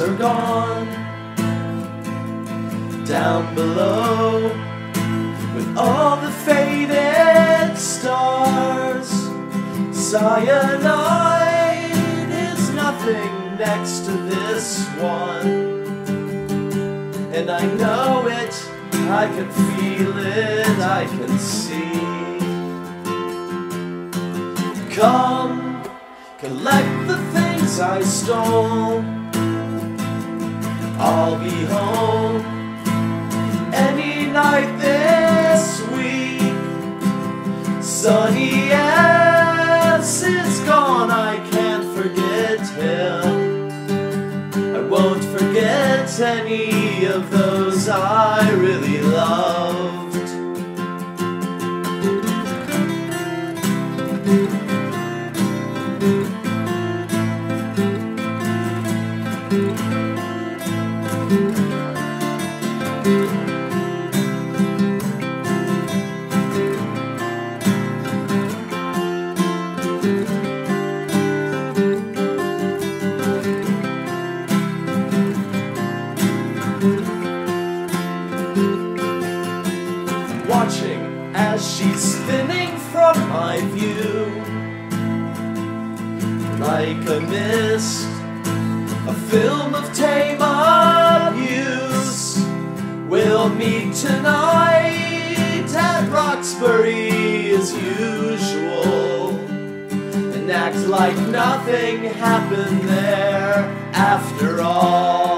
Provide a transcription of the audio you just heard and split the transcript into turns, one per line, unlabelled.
are gone. Down below, with all the faded stars, cyanide is nothing next to this one. And I know it, I can feel it, I can see. Come, collect the things I stole. I'll be home any night this week. Sonny S is gone, I can't forget him. I won't forget any of those I really loved. Watching as she's thinning from my view, like a mist, a film of tame abuse. We'll meet tonight at Roxbury as usual, and act like nothing happened there after all.